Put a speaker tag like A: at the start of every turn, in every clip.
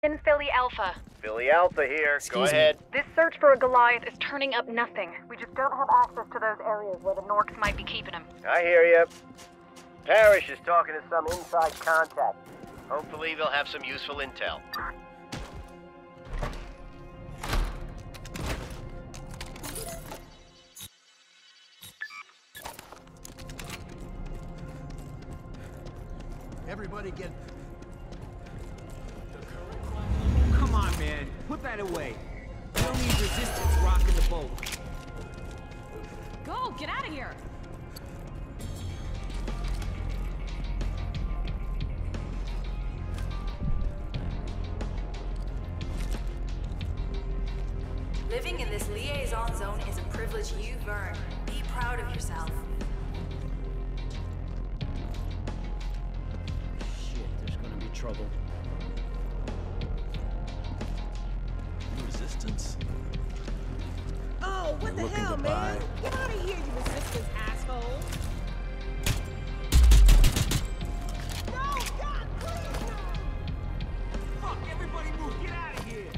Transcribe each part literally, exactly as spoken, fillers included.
A: In Philly Alpha.
B: Philly Alpha here.
C: Excuse
B: Go
C: me.
B: ahead.
A: This search for a Goliath is turning up nothing. We just don't have access to those areas where the Norks might be keeping him.
B: I hear you. Parrish is talking to some inside contact. Hopefully they'll have some useful intel.
D: Everybody get...
C: Come on, man. Put that away. We don't need resistance rocking the boat.
E: Go! Get out of here!
F: Living in this liaison zone is a privilege you've earned. Be proud of yourself.
C: Shit, there's gonna be trouble.
D: Resistance?
G: Oh, what
D: You're
G: the hell,
D: looking
G: man?
D: to buy-
G: Get out of here, you resistance asshole! No, God, please, no!
C: Fuck, everybody move! Get out of here!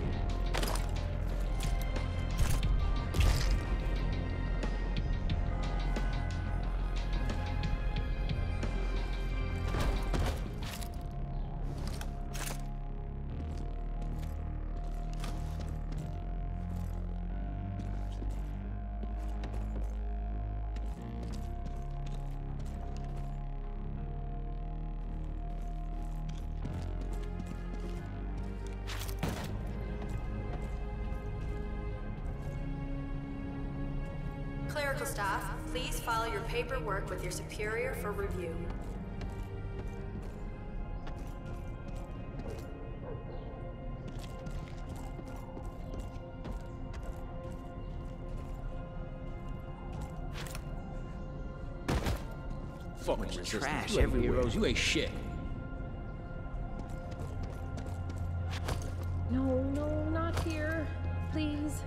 F: Clerical staff, please file your paperwork with your superior for review.
C: Fucking
D: resistance.
C: trash
D: You ain't
C: everywhere.
D: heroes. You ain't shit.
E: No, no, not here. Please.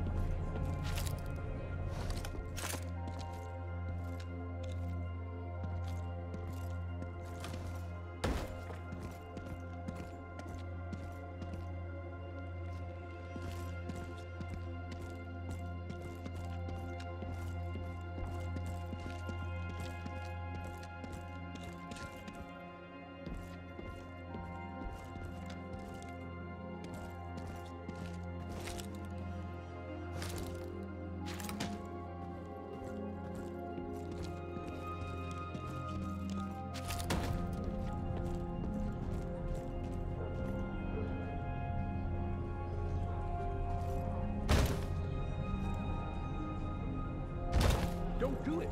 D: Don't do it.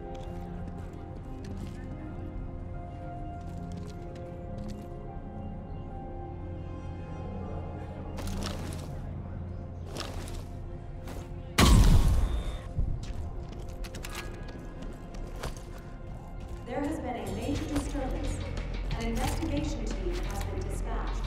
H: There has been a major disturbance. An investigation team has been dispatched.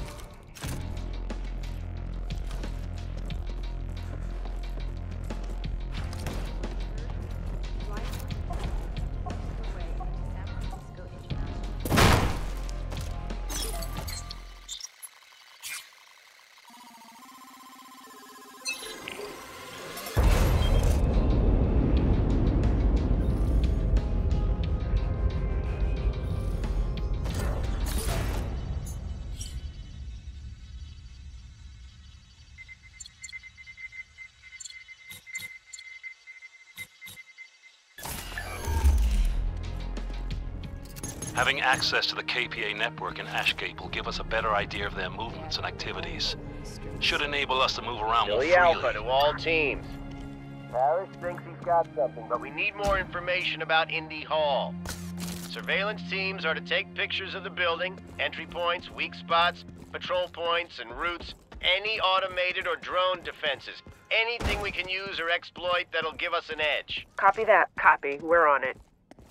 I: Having access to the K P A network in Ashgate will give us a better idea of their movements and activities. Should enable us to move around more
B: Philly
I: freely.
B: Alpha to all teams. Parrish thinks he's got something, but we need more information about Indy Hall. Surveillance teams are to take pictures of the building, entry points, weak spots, patrol points, and routes, any automated or drone defenses. Anything we can use or exploit that'll give us an edge.
J: Copy that. Copy. We're on it.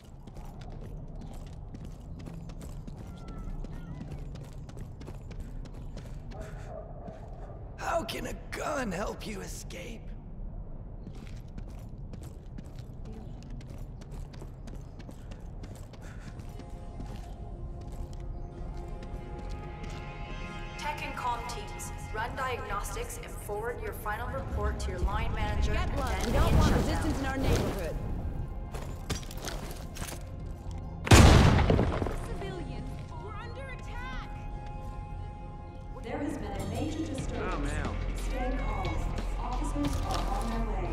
D: How can a gun help you escape?
F: Tech and comm teams, run diagnostics and forward your final report to your line manager.
E: Get
F: and
E: blood.
F: then
E: We don't
F: begin
E: want
F: shutdown.
E: resistance in our neighborhood.
G: Civilians, we're under attack.
H: There has been a major disturbance.
C: Oh, man.
H: Stay calm. Officers are on their way.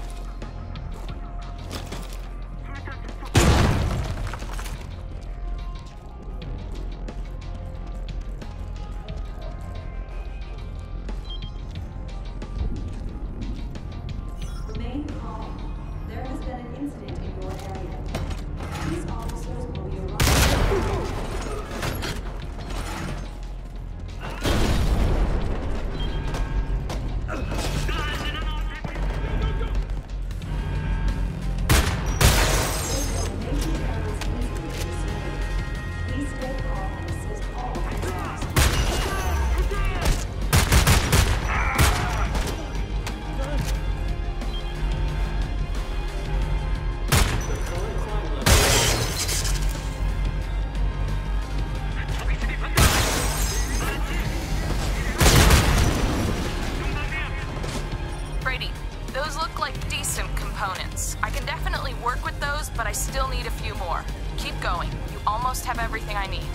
H: Remain calm. There has been an incident in your area. These officers will be arriving. Please stay calm and assist all officers.
K: Brady, those look like decent components. I can definitely work with those, but I still need a few more. Keep going. You almost have everything I need.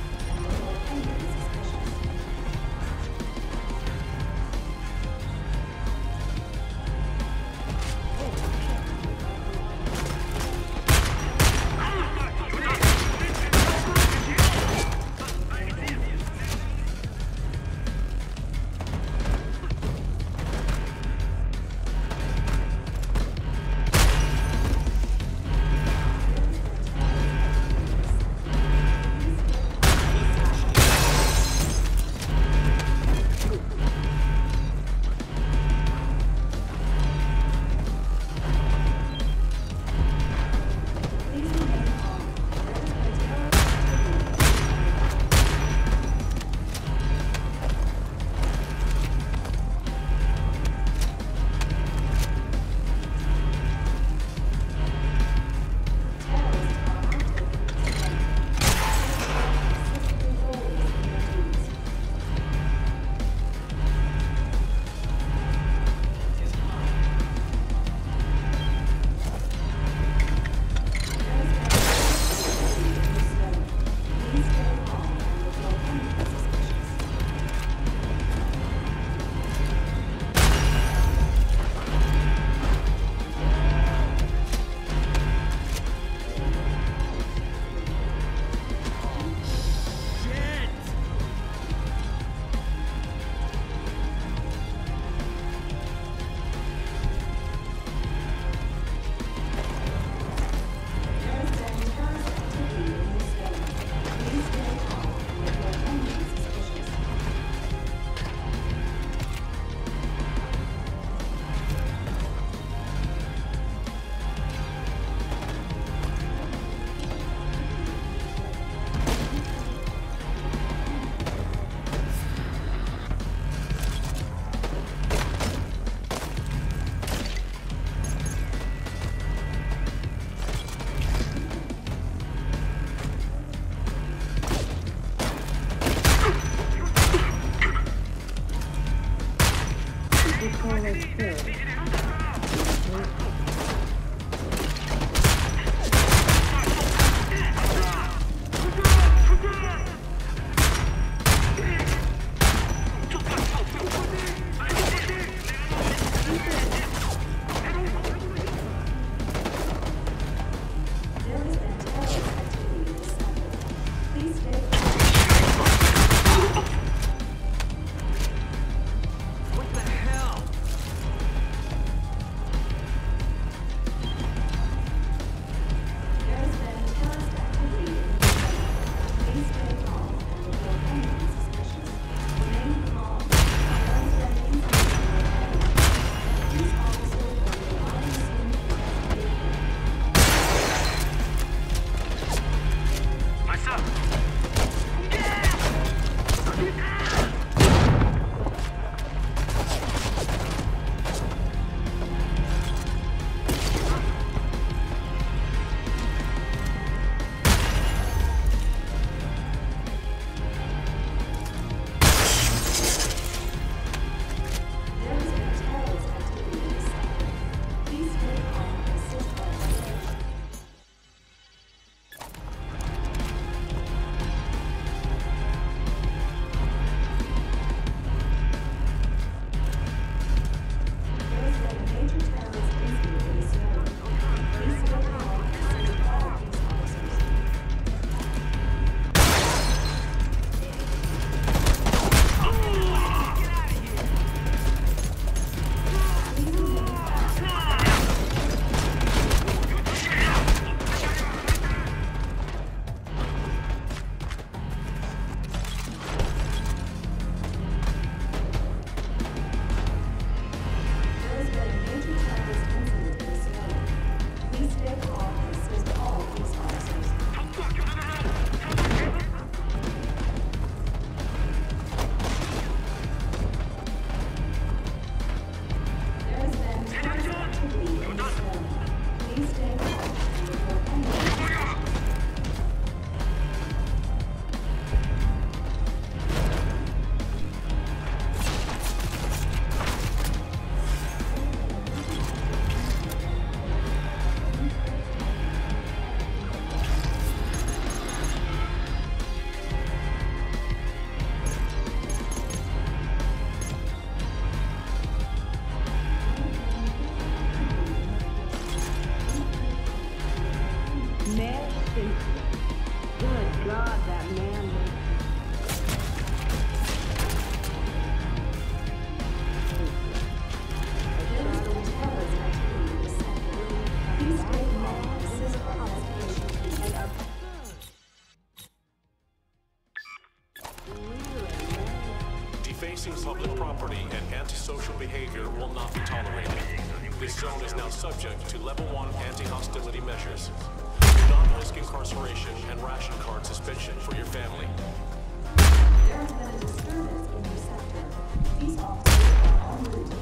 L: property and antisocial behavior will not be tolerated. This zone is now subject to level one anti-hostility measures. Do not risk incarceration and ration card suspension for your family.
H: There has been a disturbance in your sector. These officers are en route.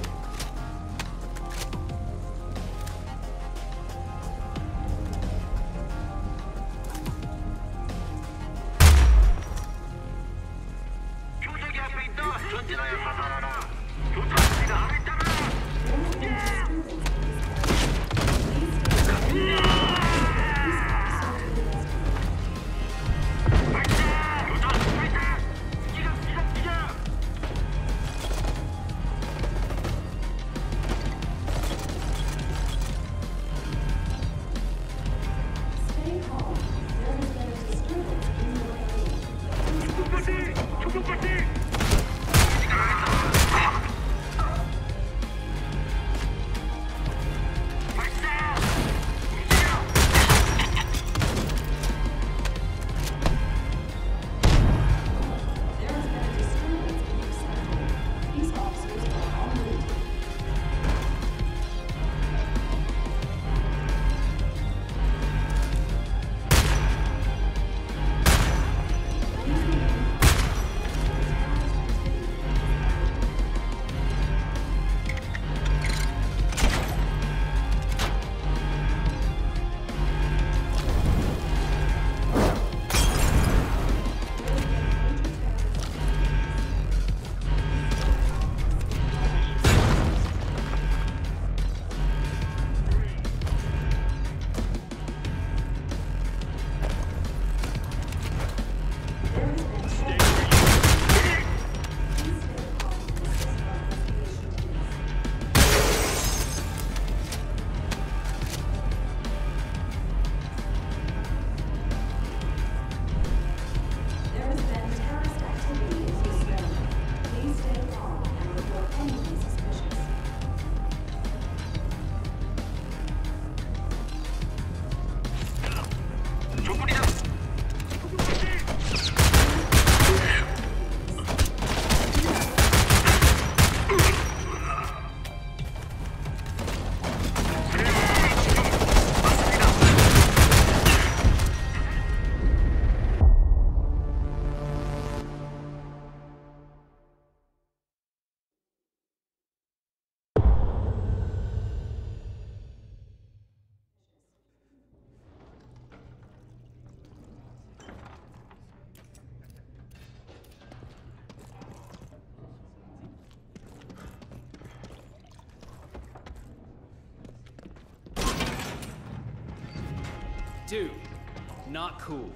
C: Dude, not cool.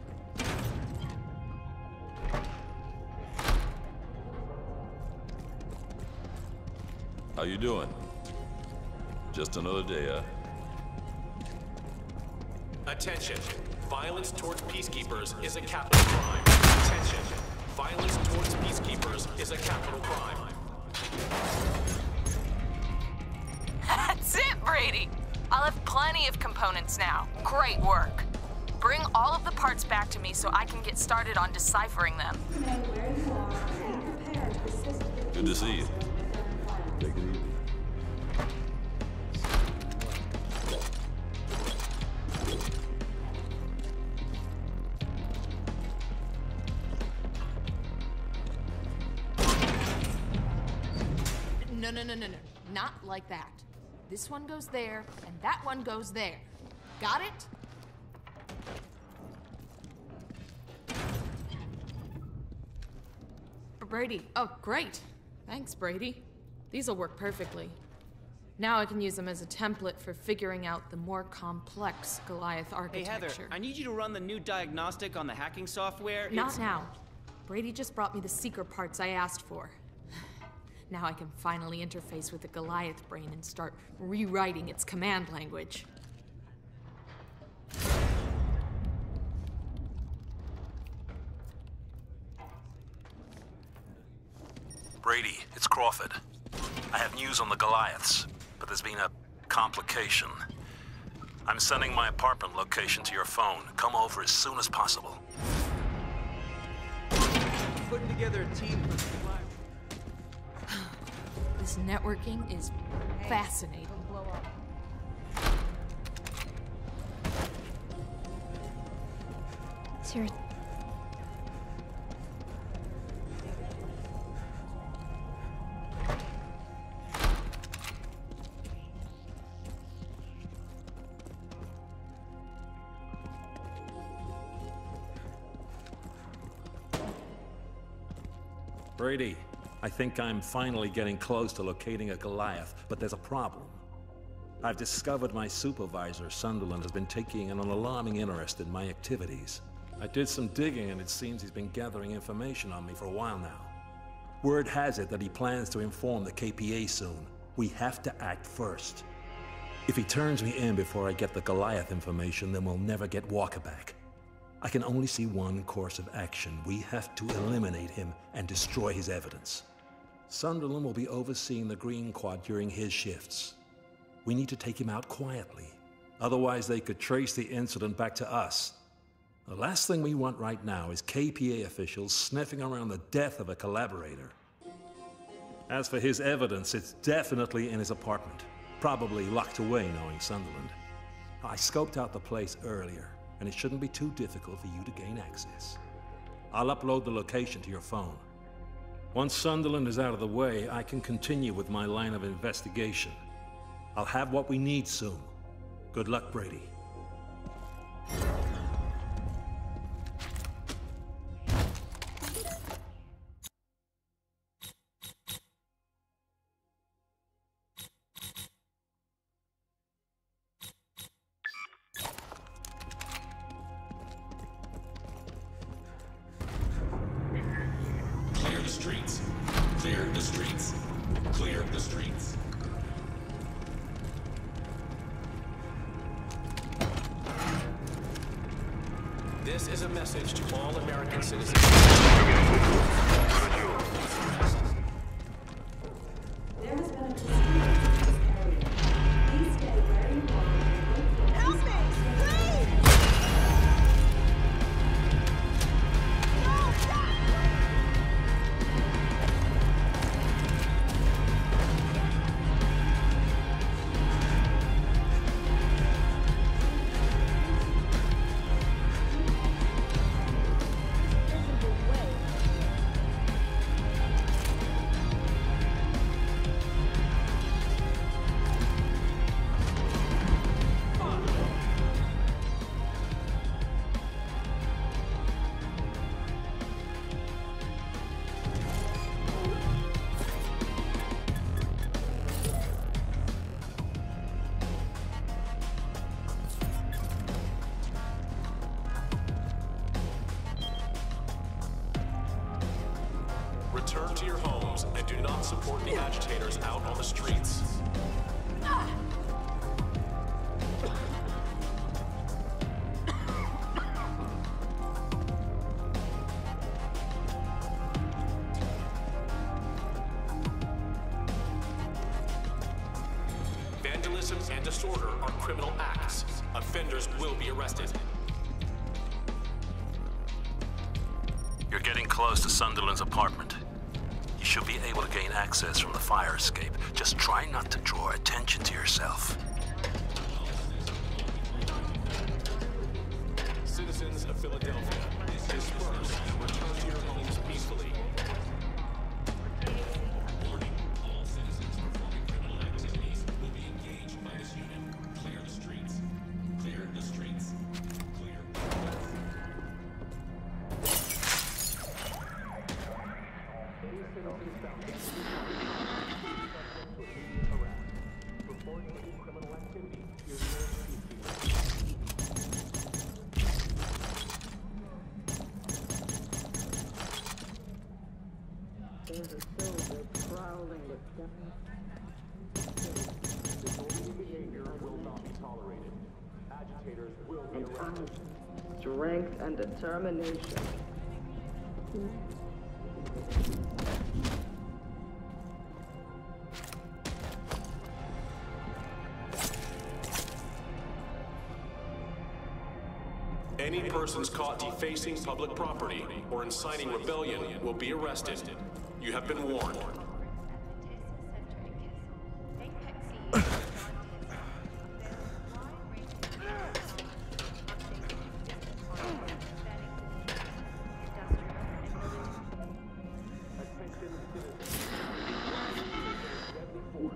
M: How you doing? Just another day, huh?
L: Attention. Violence towards peacekeepers is a capital crime. Attention. Violence towards peacekeepers is a capital crime.
K: That's it, Brady. I'll have plenty of components now. Great work. Bring all of the parts back to me so I can get started on deciphering them.
M: Good to see you. Take it easy.
K: No, no, no, no, no. Not like that. This one goes there, and that one goes there. Got it? Brady. Oh, great. Thanks, Brady. These'll work perfectly. Now I can use them as a template for figuring out the more complex Goliath architecture.
C: Hey, Heather, I need you to run the new diagnostic on the hacking software.
K: Not
C: It's...
K: now. Brady just brought me the seeker parts I asked for. Now I can finally interface with the Goliath brain and start rewriting its command language.
I: Brady, it's Crawford. I have news on the Goliaths, but there's been a complication. I'm sending my apartment location to your phone. Come over as soon as possible.
C: Putting together a team for survival.
K: This networking is fascinating.
E: It's your...
I: Brady, I think I'm finally getting close to locating a Goliath, but there's a problem. I've discovered my supervisor, Sunderland, has been taking an alarming interest in my activities. I did some digging and it seems he's been gathering information on me for a while now. Word has it that he plans to inform the K P A soon. We have to act first. If he turns me in before I get the Goliath information, then we'll never get Walkerback. I can only see one course of action. We have to eliminate him and destroy his evidence. Sunderland will be overseeing the Green Quad during his shifts. We need to take him out quietly. Otherwise, they could trace the incident back to us. The last thing we want right now is K P A officials sniffing around the death of a collaborator. As for his evidence, it's definitely in his apartment. Probably locked away, knowing Sunderland. I scoped out the place earlier, and it shouldn't be too difficult for you to gain access. I'll upload the location to your phone. Once Sunderland is out of the way, I can continue with my line of investigation. I'll have what we need soon. Good luck, Brady.
L: Clear the streets. Clear the streets. Clear the streets. This is a message to all American citizens.
H: There has been a dispute in this area. Please stay where you are. Help me, please! No, stop!
L: Return to your homes and do not support the agitators out on the streets. Vandalism and disorder are criminal acts. Offenders will be arrested.
I: You're getting close to Sunderland's apartment. You should be able to gain access from the fire escape. Just try not to draw attention to yourself.
L: Citizens of Philadelphia, disperse and return to your homes peacefully. Warning, all citizens performing criminal activities will be engaged by this unit. Clear the streets. Clear the streets. Clear.
N: There's a soldier prowling the sky.
L: Disorderly behavior will not be tolerated. Agitators will be arrested.
N: Strength and determination.
L: Any persons caught defacing public property or inciting rebellion will be arrested. You have been warned.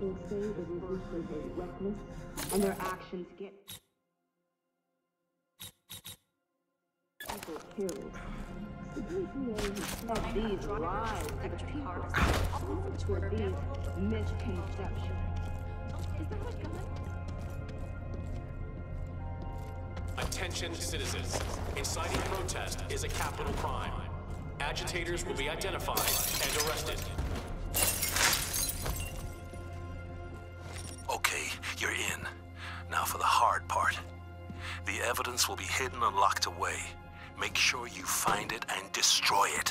H: people say is versus a reckless, and their actions get people killed. Of these lies to the people, with these misconceptions. Is that a gun?
L: Attention citizens. Inciting protest is a capital crime. Agitators will be identified and arrested.
I: Okay, you're in. Now for the hard part. The evidence will be hidden and locked away. Make sure you find it and destroy it.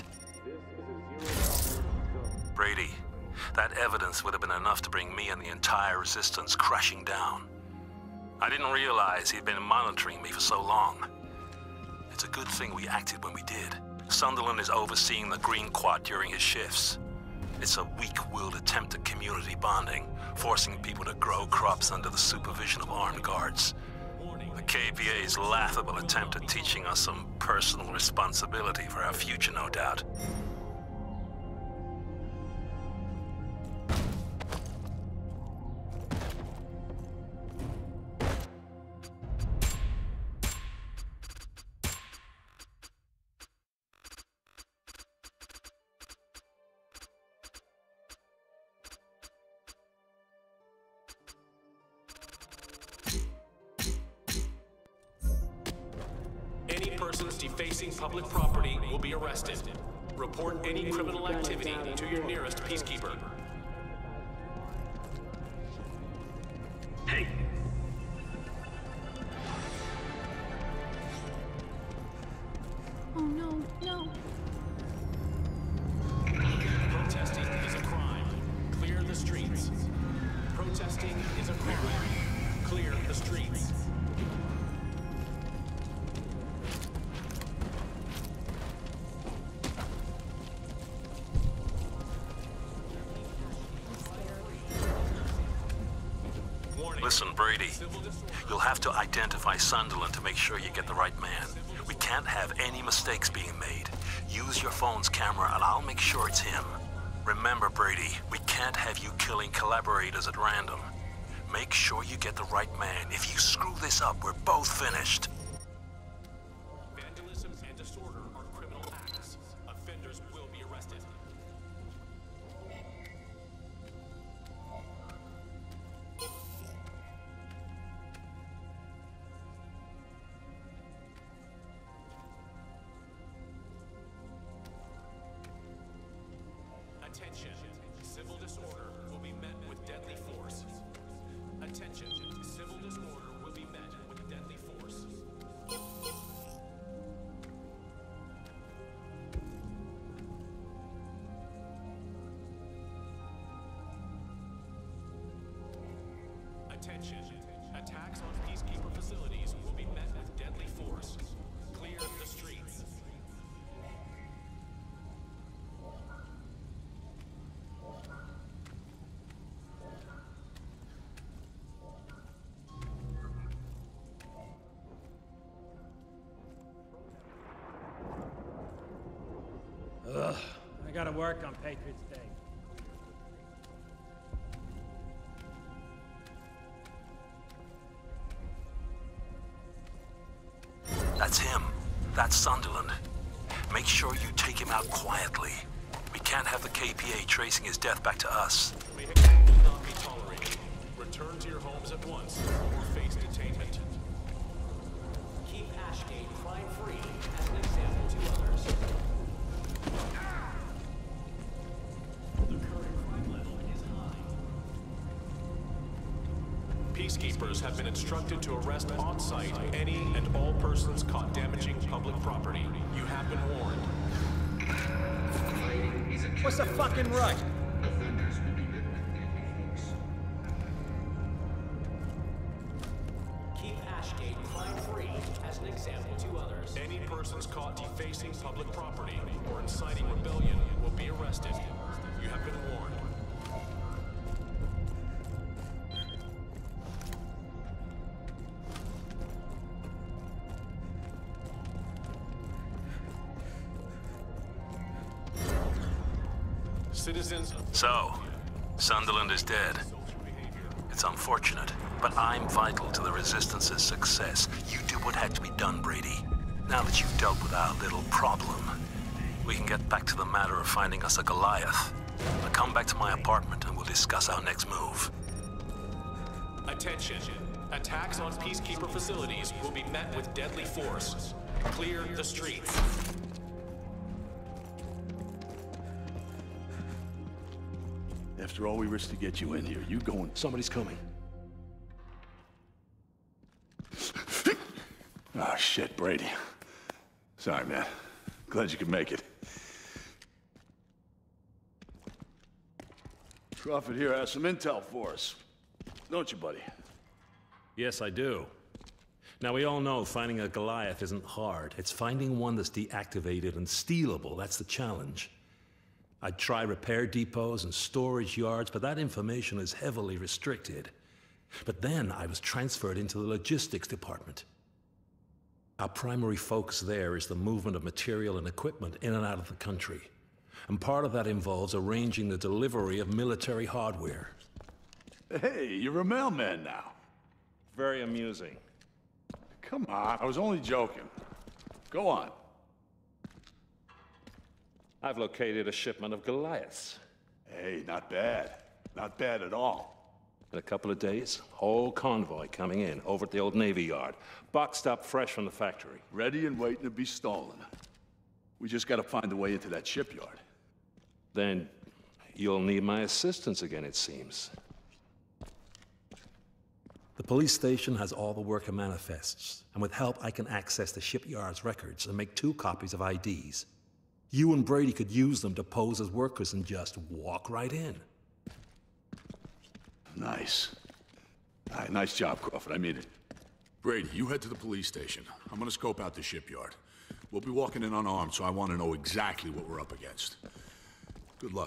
I: Brady, that evidence would have been enough to bring me and the entire resistance crashing down. I didn't realize he'd been monitoring me for so long. It's a good thing we acted when we did. Sunderland is overseeing the Green Quad during his shifts. It's a weak-willed attempt at community bonding, forcing people to grow crops under the supervision of armed guards. The K P A's laughable attempt at teaching us some personal responsibility for our future, no doubt.
L: Any persons defacing public property will be arrested. Report any criminal activity to your nearest peacekeeper.
O: Hey.
E: Oh no, no.
L: Protesting is a crime. Clear the streets. Protesting is a crime. Clear the streets.
I: Listen, Brady, you'll have to identify Sunderland to make sure you get the right man. We can't have any mistakes being made. Use your phone's camera and I'll make sure it's him. Remember, Brady, we can't have you killing collaborators at random. Make sure you get the right man. If you screw this up, we're both finished.
L: Vandalism and disorder are criminal acts. Offenders will be arrested. Attention. Civil disorder will be met with deadly force. Attention. Civil disorder will be met with deadly force. Attention. Attacks on peacekeeper facilities will be met with deadly force. Clear the streets.
P: Ugh, I gotta work on Patriots Day.
I: That's him. That's Sunderland. Make sure you take him out quietly. We can't have the K P A tracing his death back to us.
L: Behavior will not be tolerated. Return to your homes at once or face detainment. Keep Ashgate crime-free as an example to others. The current crime level is high. Peacekeepers have been instructed to arrest on-site any and all persons caught damaging public property. You have been warned.
P: What's the fucking right?
L: Keep Ashgate crime-free as an example to others. Any persons caught defacing public property or inciting rebellion will be arrested. You have been warned. Citizens.
I: So, Sunderland is dead. It's unfortunate, but I'm vital to the Resistance's success. You do what had to be done, Brady. Now that you've dealt with our little problem, we can get back to the matter of finding us a Goliath. Now come back to my apartment and we'll discuss our next move.
L: Attention. Attacks on Peacekeeper facilities will be met with deadly force. Clear the streets.
O: After all we risked to get you in here, you going...
M: Somebody's coming.
O: Oh, shit, Brady. Sorry, man. Glad you could make it. Crawford here has some intel for us. Don't you, buddy?
I: Yes, I do. Now, we all know finding a Goliath isn't hard. It's finding one that's deactivated and stealable. That's the challenge. I'd try repair depots and storage yards, but that information is heavily restricted. But then I was transferred into the logistics department. Our primary focus there is the movement of material and equipment in and out of the country. And part of that involves arranging the delivery of military hardware.
O: Hey, you're a mailman now.
I: Very amusing.
O: Come on, I was only joking. Go on.
I: I've located a shipment of Goliaths.
O: Hey, not bad. Not bad at all.
I: In a couple of days, whole convoy coming in over at the old Navy Yard. Boxed up fresh from the factory.
O: Ready and waiting to be stolen. We just gotta find a way into that shipyard.
I: Then you'll need my assistance again, it seems. The police station has all the worker manifests, and with help I can access the shipyard's records and make two copies of I Ds. You and Brady could use them to pose as workers and just walk right in.
O: Nice. All right, nice job, Crawford. I mean it.
M: Brady, you head to the police station. I'm gonna scope out the shipyard. We'll be walking in unarmed, so I want to know exactly what we're up against. Good luck.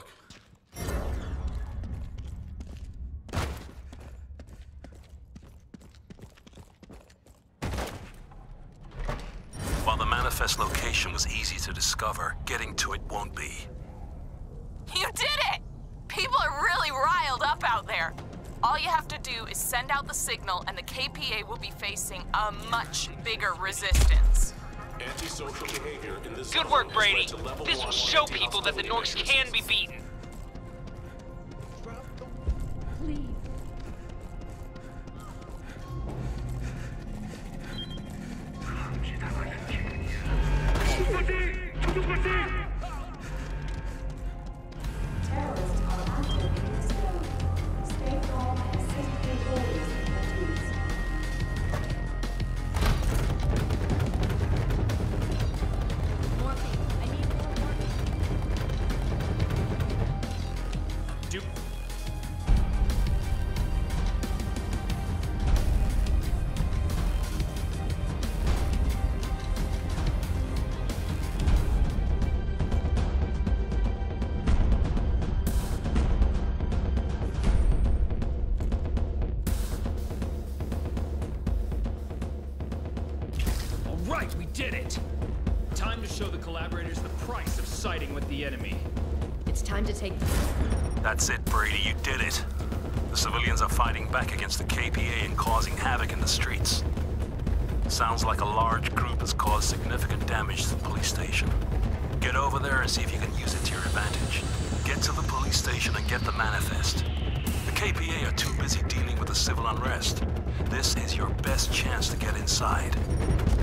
I: While the manifest location was easy to discover, getting to it won't be.
K: You did it! People are really riled up out there. All you have to do is send out the signal and the K P A will be facing a much bigger resistance.
L: Antisocial behavior in this
C: Good work, Brady. This will show people that the Norks can be beaten.
E: Please.
H: Terrorists are active in this zone. Stay calm and assist the orders in your duties.
E: Morphine. I need more morphine.
C: Do Right, we did it! Time to show the collaborators the price of siding with the enemy.
E: It's time to take...
I: That's it, Brady, you did it. The civilians are fighting back against the K P A and causing havoc in the streets. Sounds like a large group has caused significant damage to the police station. Get over there and see if you can use it to your advantage. Get to the police station and get the manifest. The K P A are too busy dealing with the civil unrest. This is your best chance to get inside.